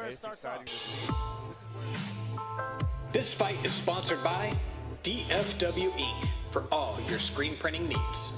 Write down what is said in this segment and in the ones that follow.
where it starts off. This fight is sponsored by DFWE for all your screen printing needs.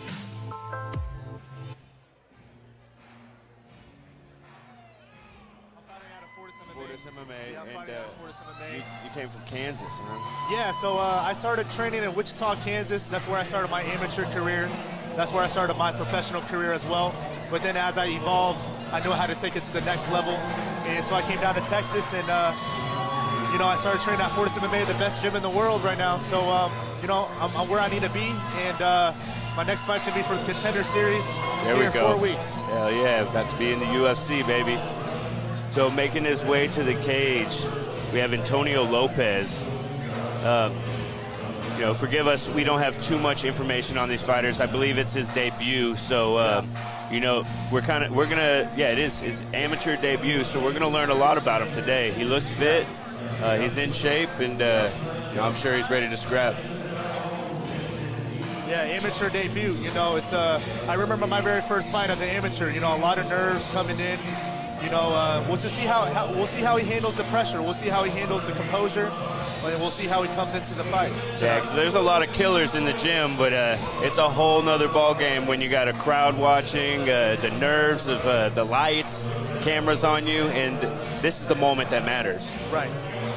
Fortis MMA, and you came from Kansas, huh? Yeah, so I started training in Wichita, Kansas. That's where I started my amateur career. That's where I started my professional career as well. But then as I evolved, I knew how to take it to the next level. And so I came down to Texas and, you know, I started training at Fortis MMA, the best gym in the world right now. So, you know, I'm where I need to be. And my next fight's going to be for the Contender Series here in 4 weeks. Hell yeah, about to be in the UFC, baby. So making his way to the cage, we have Antonio Lopez. You know, forgive us, we don't have too much information on these fighters. I believe it's his debut, so you know, it is his amateur debut, so we're gonna learn a lot about him today. He looks fit, he's in shape, and you know, I'm sure he's ready to scrap. Yeah, amateur debut. You know, it's I remember my very first fight as an amateur. You know, a lot of nerves coming in. You know, we'll just see how he handles the pressure. We'll see how he handles the composure, and we'll see how he comes into the fight. Yeah, 'cause there's a lot of killers in the gym, but it's a whole nother ball game when you got a crowd watching, the nerves of the lights, cameras on you, and this is the moment that matters. Right.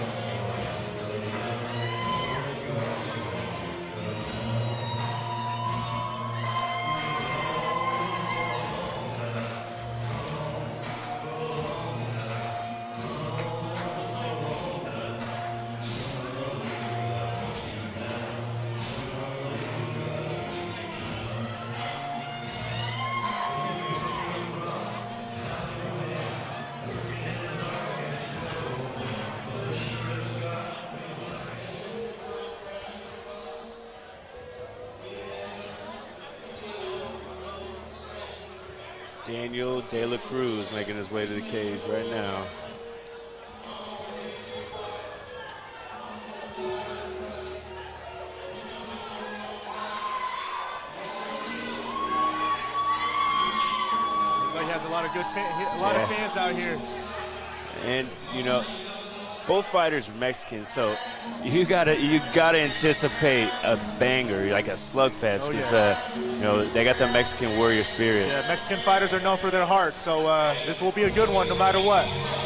Daniel De La Cruz making his way to the cage right now. So he has a lot of good of fans out here. And you know, both fighters are Mexican, so you gotta anticipate a banger, like a slugfest, because you know, they got the Mexican warrior spirit. Yeah, Mexican fighters are known for their hearts, so this will be a good one no matter what.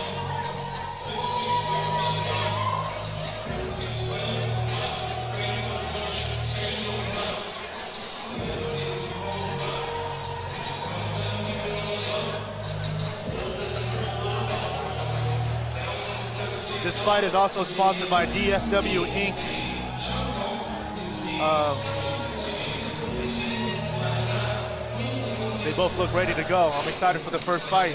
This fight is also sponsored by DFW Inc. They both look ready to go. I'm excited for the first fight.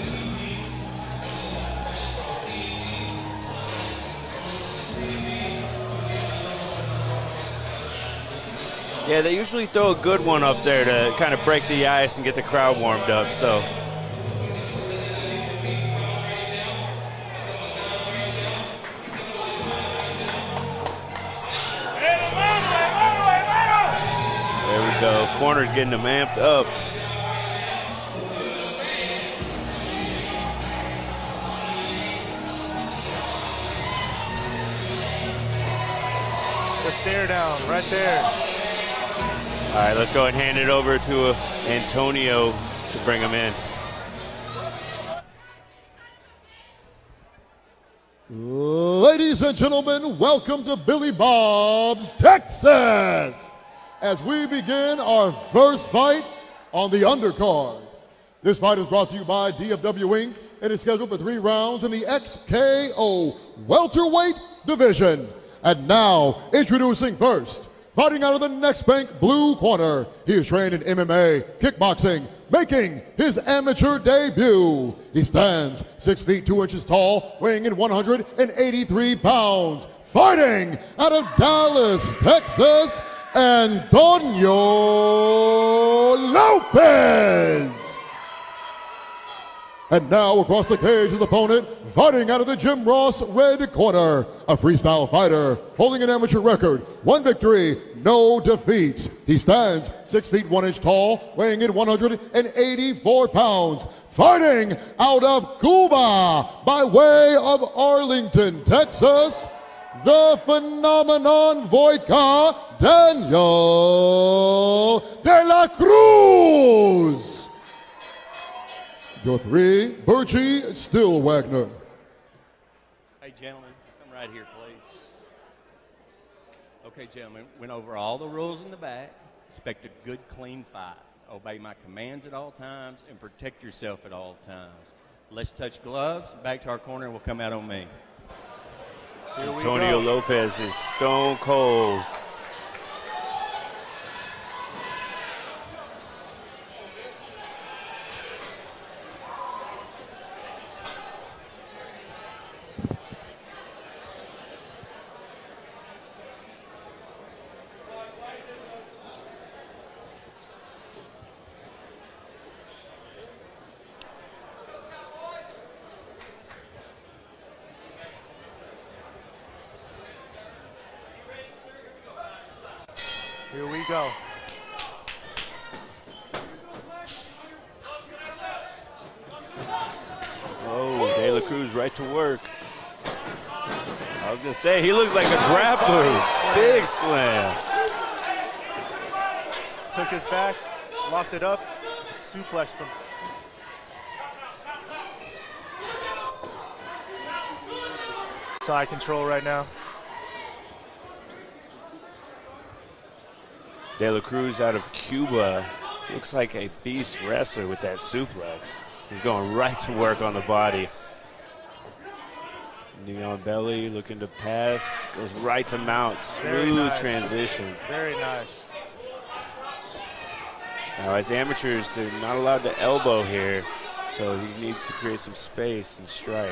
Yeah, they usually throw a good one up there to kind of break the ice and get the crowd warmed up, so. There we go. Corner's getting them amped up. The stare down right there. All right, let's go and hand it over to Antonio to bring him in. Ladies and gentlemen, welcome to Billy Bob's Texas, as we begin our first fight on the undercard. This fight is brought to you by DFW Inc. It is scheduled for 3 rounds in the XKO welterweight division. And now, introducing first, fighting out of the Next Bank blue corner. He is trained in MMA, kickboxing, making his amateur debut. He stands 6 feet 2 inches tall, weighing in 183 pounds. Fighting out of Dallas, Texas, Antonio Lopez. And now across the cage, his opponent, fighting out of the Jim Ross red corner, a freestyle fighter holding an amateur record, 1 victory, no defeats. He stands 6 feet 1 inch tall, weighing in 184 pounds, fighting out of Cuba by way of Arlington, Texas, the phenomenon Wojtka Daniel de la Cruz. Your 3, Bergie Stillwagner. Hey, gentlemen, come right here, please. Okay, gentlemen, went over all the rules in the back. Expect a good, clean fight. Obey my commands at all times and protect yourself at all times. Let's touch gloves. Back to our corner, and we'll come out on me. Antonio Lopez is stone cold. Here we go. Oh, De La Cruz right to work. I was going to say, he looks like a grappler. Big slam. Took his back, locked it up, suplexed him. Side control right now. De La Cruz out of Cuba looks like a beast wrestler with that suplex. He's going right to work on the body. Knee on belly, looking to pass, goes right to mount. Smooth transition. Very nice. Now, as amateurs, they're not allowed to elbow here, so he needs to create some space and strike.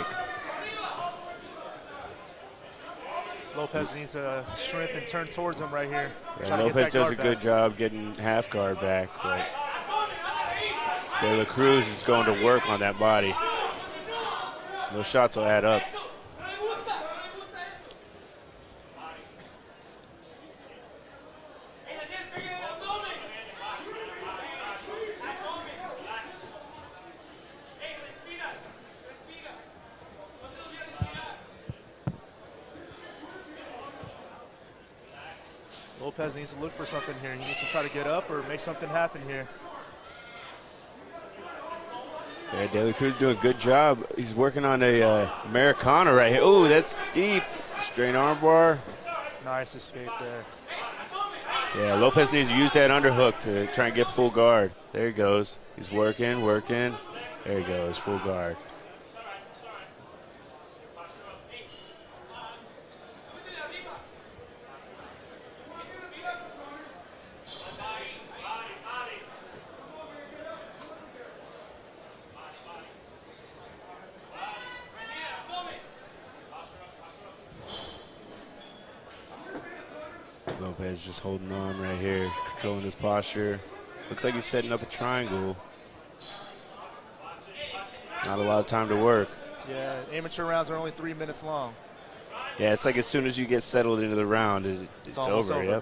Lopez needs to shrimp and turn towards him right here. Yeah, Lopez does a good job getting half guard back, but De La Cruz is going to work on that body. Those shots will add up. Lopez needs to look for something here. He needs to try to get up or make something happen here. Yeah, De La Cruz doing a good job. He's working on a Americana right here. Oh, that's deep. Straight armbar. Nice escape there. Yeah, Lopez needs to use that underhook to try and get full guard. There he goes. He's working. There he goes, full guard. Lopez just holding on right here, controlling his posture. Looks like he's setting up a triangle. Not a lot of time to work. Yeah, amateur rounds are only 3 minutes long. Yeah, it's like as soon as you get settled into the round, it's over. Yep.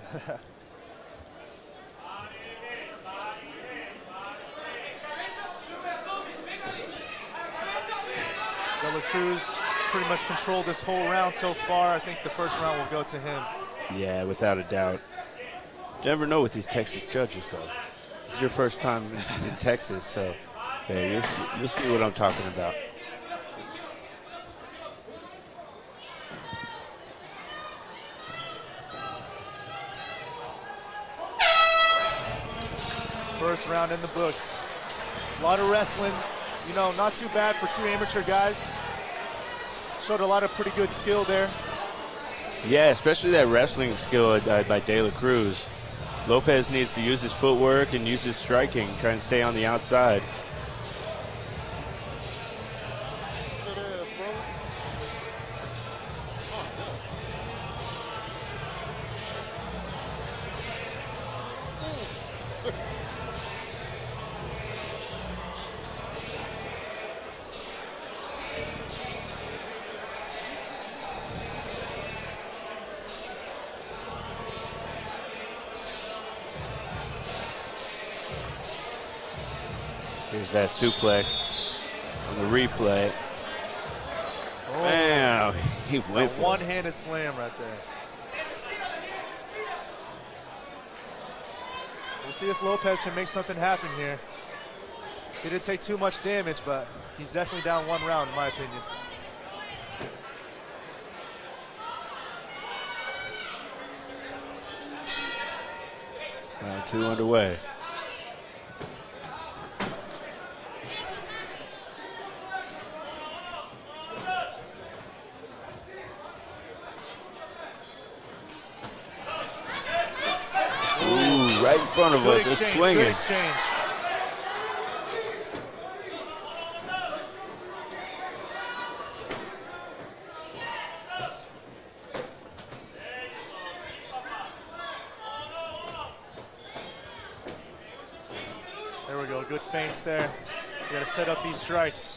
De La Cruz pretty much controlled this whole round so far. I think the first round will go to him. Yeah, without a doubt. You never know with these Texas judges, though. This is your first time in Texas, so yeah, you'll see what I'm talking about. First round in the books. A lot of wrestling. You know, not too bad for two amateur guys. Showed a lot of pretty good skill there. Yeah, especially that wrestling skill by De La Cruz. Lopez needs to use his footwork and use his striking, try and stay on the outside. Here's that suplex on the replay. Oh. Bam! He went for it. One-handed slam right there. We'll see if Lopez can make something happen here. He didn't take too much damage, but he's definitely down 1 round, in my opinion. Round 2 underway. Ooh, right in front of us, it's swinging. Good exchange. There we go, good feints there. You gotta set up these strikes.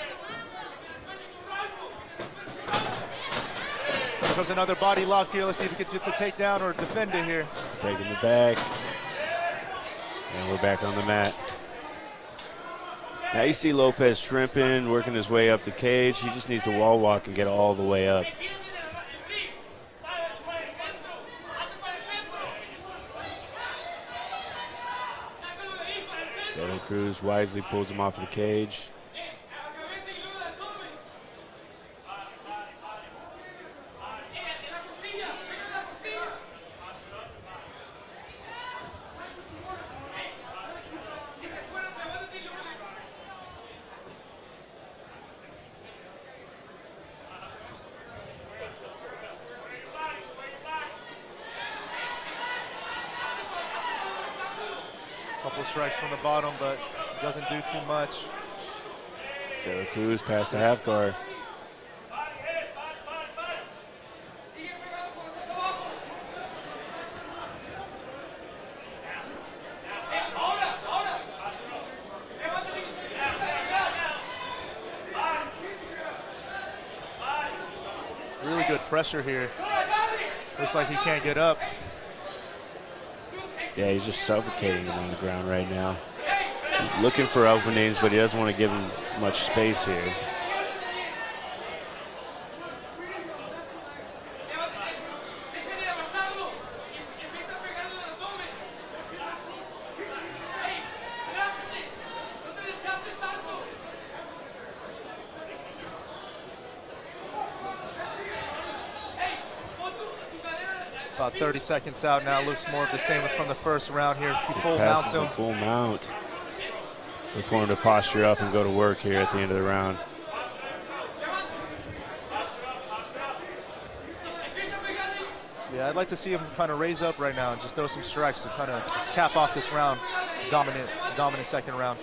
Here comes another body lock here. Let's see if we can get the takedown or defend it here. Taking the back. And we're back on the mat. Now you see Lopez shrimping, working his way up the cage. He just needs to wall walk and get all the way up. De La Cruz wisely pulls him off the cage. Couple strikes from the bottom, but doesn't do too much. De La Cruz past the half guard. Really good pressure here. Looks like he can't get up. Yeah, he's just suffocating him on the ground right now. He's looking for openings, but he doesn't want to give him much space here. About 30 seconds out now. Looks more of the same from the first round here. He full Passes mounts him. a full mount. Look for him to posture up and go to work here at the end of the round. Yeah, I'd like to see him kind of raise up right now and just throw some strikes to kind of cap off this round. Dominant second round.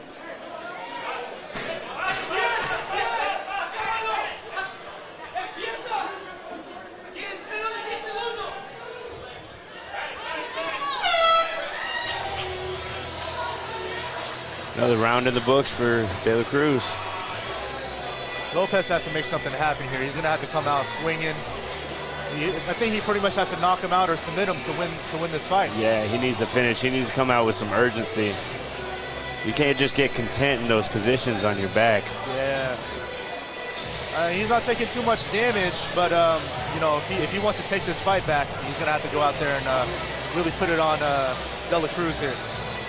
Another round in the books for De La Cruz. Lopez has to make something happen here. He's going to have to come out swinging. I think he pretty much has to knock him out or submit him to win this fight. Yeah, he needs to finish. He needs to come out with some urgency. You can't just get content in those positions on your back. Yeah. He's not taking too much damage, but you know, if he wants to take this fight back, he's going to have to go out there and really put it on De La Cruz here.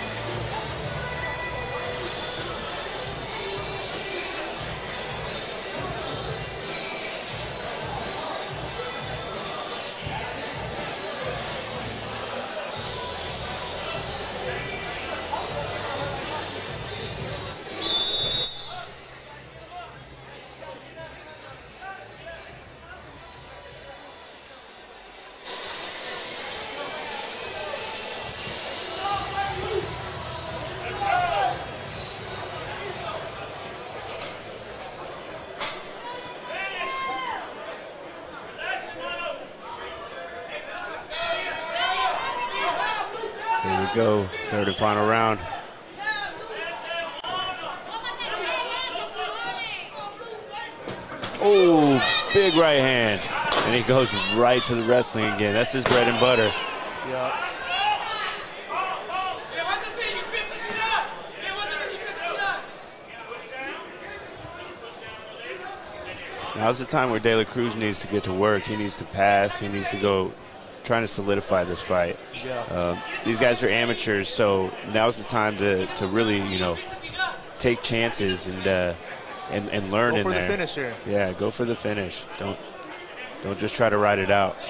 Here we go, third and final round. Oh, big right hand. And he goes right to the wrestling again. That's his bread and butter. Yeah. Now's the time where De La Cruz needs to get to work. He needs to pass. He needs to go trying to solidify this fight. Yeah. These guys are amateurs, so now's the time to really, take chances and learn in there. Go for the finish here. Yeah, go for the finish. Don't just try to ride it out.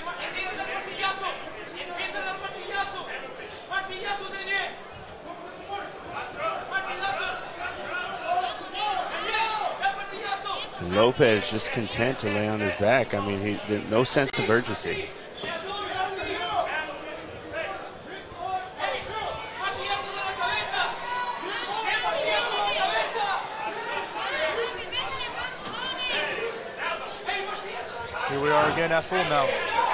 Lopez just content to lay on his back. I mean, no sense of urgency. Here we are again at full mount.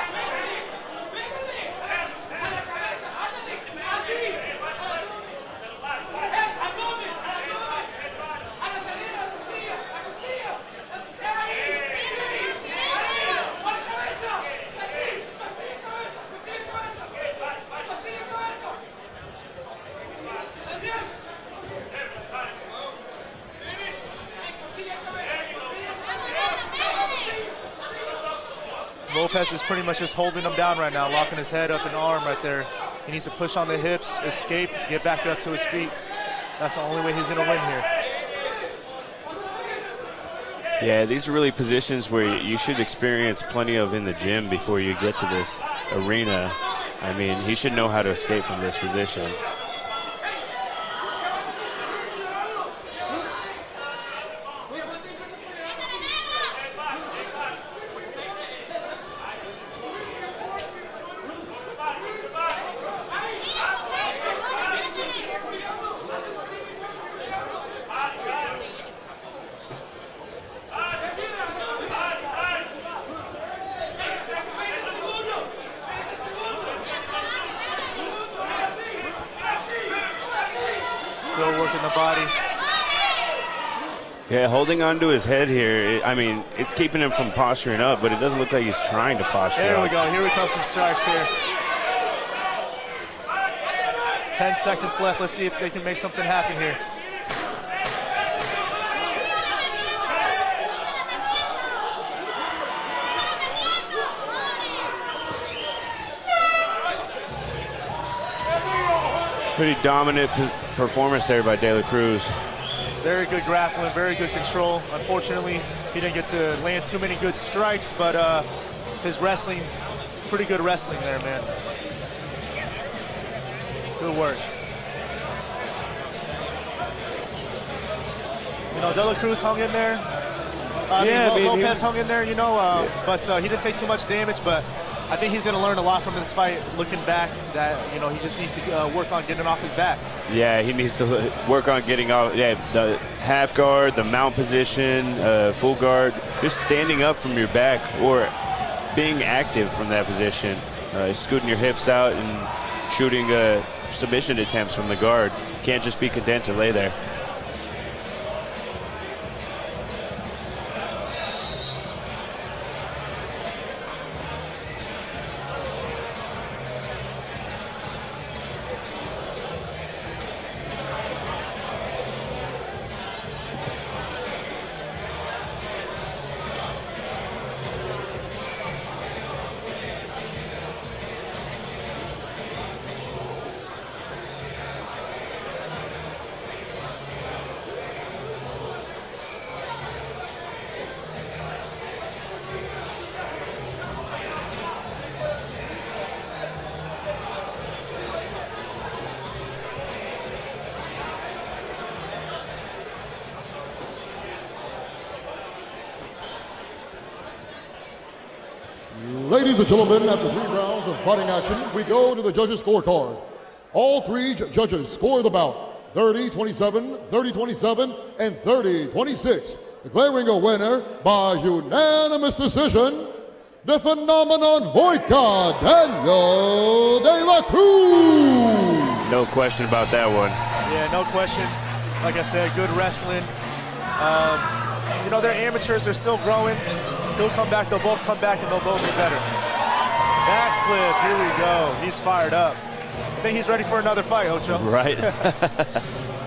Lopez is pretty much just holding him down right now, locking his head up and arm right there. He needs to push on the hips, escape, get back up to his feet. That's the only way he's going to win here. Yeah, these are really positions where you should experience plenty of in the gym before you get to this arena. I mean, he should know how to escape from this position. Still working the body. Yeah, holding on to his head here, I mean, it's keeping him from posturing up, but it doesn't look like he's trying to posture There we up. go. Here we come, some strikes here. 10 seconds left. Let's see if they can make something happen here. Pretty dominant performance there by De La Cruz. Very good grappling, very good control. Unfortunately, he didn't get to land too many good strikes, but his wrestling, pretty good wrestling there, man. Good work. De La Cruz hung in there. Lopez hung in there, but he didn't take too much damage, but I think he's going to learn a lot from this fight, looking back, that, he just needs to work on getting off his back. Yeah, he needs to work on getting off, the half guard, the mount position, full guard, just standing up from your back or being active from that position, scooting your hips out and shooting submission attempts from the guard. Can't just be content to lay there. Ladies and gentlemen, after 3 rounds of fighting action, we go to the judges' scorecard. All 3 judges score the bout 30-27, 30-27, and 30-26, declaring a winner by unanimous decision, the phenomenon Wojtka Daniel De La Cruz. No question about that one. Yeah, no question. Like I said, good wrestling. They're amateurs. They're still growing. He'll come back. They'll both come back, and they'll both get better. Backflip. Here we go. He's fired up. I think he's ready for another fight, Ocho. Right.